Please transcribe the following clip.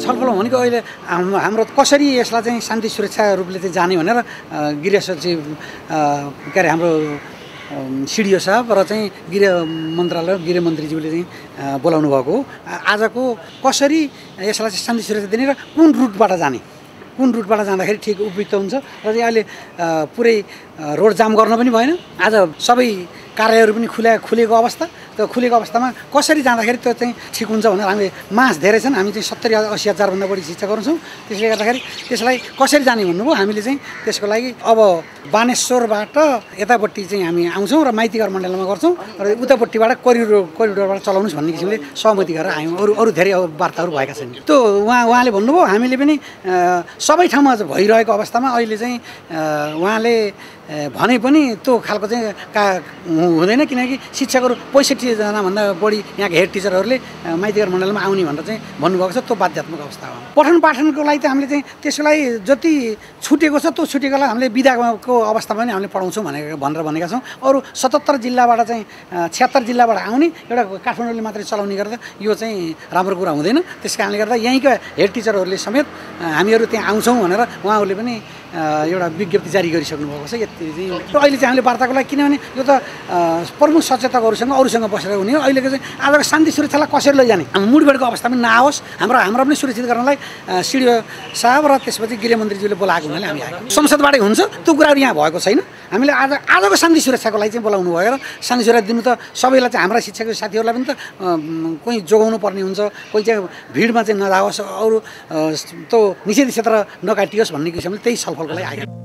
छलफल भनेको अहिले हाम्रो कसरी यसलाई चाहिँ शान्ति सुरक्षा रूपले चाहिँ जाने भनेर गृह सचिव के अरे हाम्रो सिडिओ साहब र चाहिँ गृह मन्त्रालय गृहमन्त्रीज्यूले चाहिँ बोलाउनु भएको हो। आजको कसरी यसलाई चाहिँ शान्ति सुरक्षा दिने र कुन रुटबाट जाने, कुन रुटबाट जाँदाखेरि ठिक उपयुक्त हुन्छ र चाहिँ अहिले पुरै रोड जाम गर्न पनि भएन। आज सबै कार्यालयहरू पनि खुलेको अवस्था, त्यो खुलेको अवस्थामा कसरी जाँदाखेरि त्यो चाहिँ ठिक हुन्छ भनेर हामीले मास धेरै छन्, हामी चाहिँ 70-80 हजारभन्दा बढी शिक्षकहरू छौँ। त्यसले गर्दाखेरि त्यसलाई कसरी जाने भन्नुभयो, हामीले चाहिँ त्यसको लागि अब बानेश्वरबाट यतापट्टि चाहिँ हामी आउँछौँ र माइतीघर मण्डलमा गर्छौँ र उतापट्टिबाट कोरिडोरबाट चलाउनुहोस् भन्ने किसिमले सहमति गरेर हामी अरू धेरै वार्ताहरू भएका छन्। त्यो उहाँले भन्नुभयो, हामीले पनि सबै ठाउँमा भइरहेको अवस्थामा अहिले चाहिँ उहाँले भने पनि त्यो खालको चाहिँ हुँदैन, किनकि शिक्षकहरू 65 जनाभन्दा बढी यहाँको हेड टिचरहरूले माइतीघर मण्डलमा आउने भनेर चाहिँ भन्नुभएको छ। त्यो बाध्यात्मक अवस्था हो। पठन पाठनको लागि त हामीले चाहिँ त्यसलाई जति छुटेको छ त्यो छुटेकोलाई हामीले बिदाको अवस्थामा पनि हामीले पढाउँछौँ भनेर भनेका छौँ। अरू 77 जिल्लाबाट चाहिँ 76 जिल्लाबाट आउने एउटा काठमाडौँले मात्रै चलाउने गर्दा यो चाहिँ राम्रो कुरा हुँदैन। त्यस कारणले गर्दा यहीँका हेड टिचरहरूले समेत हामीहरू त्यहाँ आउँछौँ भनेर उहाँहरूले पनि एउटा विज्ञप्ति जारी गरिसक्नु भएको छ। यति चाहिँ अहिले चाहिँ हामीले वार्ताको लागि, किनभने यो त प्रमुख सचेतकहरूसँग अरूसँग बसेर हुने हो। अहिलेको चाहिँ आजको शान्ति सुरक्षालाई कसरी लैजाने, मुडभेडको अवस्था पनि नआओस्, हाम्रो पनि सुरक्षित गर्नलाई सिडिओ साहब र त्यसपछि गृहमन्त्रीज्यूले बोलाएको हुनाले हामी आएको। संसदबाटै हुन्छ त्यो कुराहरू यहाँ भएको छैन। हामीले आजको शान्ति सुरक्षाको लागि चाहिँ बोलाउनु भयो र शान्ति सुरक्षा दिनु त सबैलाई चाहिँ हाम्रा शिक्षक साथीहरूलाई पनि त कोही जोगाउनु पर्ने हुन्छ, कोही चाहिँ भिडमा चाहिँ नजाओस्, अरू त्यो निषेधित क्षेत्र नकाटियोस् भन्ने किसिमले त्यही छलफलको लागि आएको।